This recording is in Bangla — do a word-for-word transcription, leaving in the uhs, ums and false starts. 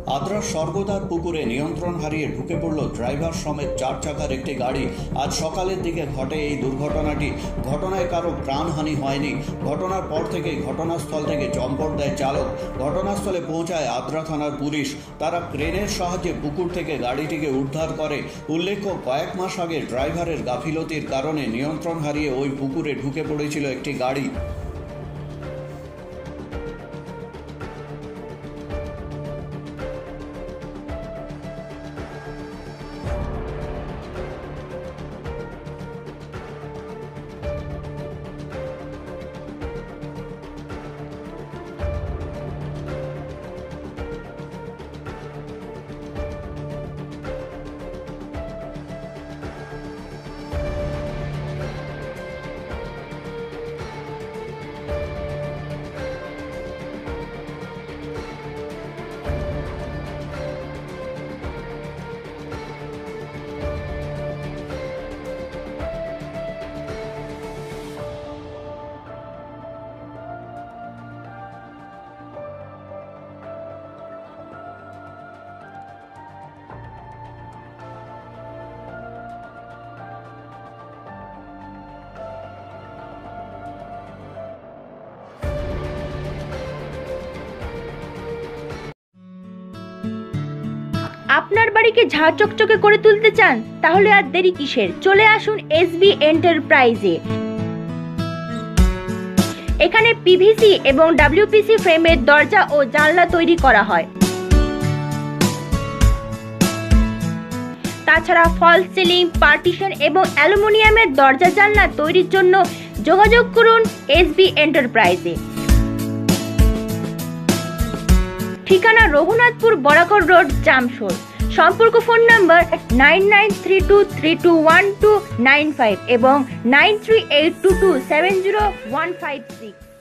আদ্রার স্বর্গদার পুকুরে নিয়ন্ত্রণ হারিয়ে ঢুকে পড়ল ড্রাইভার সমেত চার চাকার একটি গাড়ি। আজ সকালের দিকে ঘটে এই দুর্ঘটনাটি। ঘটনায় কারো প্রাণহানি হয়নি। ঘটনার পর থেকেই ঘটনাস্থল থেকে চম্পট দেয় চালক। ঘটনাস্থলে পৌঁছায় আদ্রা থানার পুলিশ। তারা ক্রেনের সাহায্যে পুকুর থেকে গাড়িটিকে উদ্ধার করে। উল্লেখ্য, কয়েক মাস আগে ড্রাইভারের গাফিলতির কারণে নিয়ন্ত্রণ হারিয়ে ওই পুকুরে ঢুকে পড়েছিল একটি গাড়ি। আপনার বাড়িকে ঝাঁ চকচকে করে তুলতে চান? তাহলে আর দেরি কিসের, চলে আসুন এসবি এন্টারপ্রাইজে। এখানে পিভিসি এবং ডাব্লিউপিসি ফ্রেমের দরজা ও জানলা তৈরি করা হয়। তাছাড়া ফল সিলিং, পার্টিশন এবং অ্যালুমিনিয়ামের দরজা জানলা তৈরির জন্য যোগাযোগ করুন এসবি এন্টারপ্রাইজে। ঠিকানা রঘুনাথপুর বরাকর রোড, জামশোর। সম্পর্ক phone number nine nine three two three two one two nine five এবং nine three eight two two seven zero one five six.